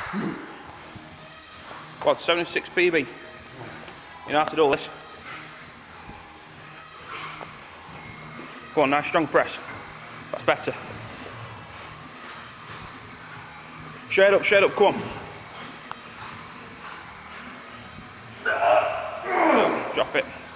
Quad 76 PB. You know how to do this. Go on, nice strong press. That's better. Straight up, come on. Drop it.